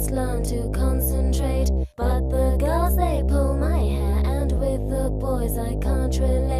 just learn to concentrate. But the girls, they pull my hair, and with the boys I can't relate.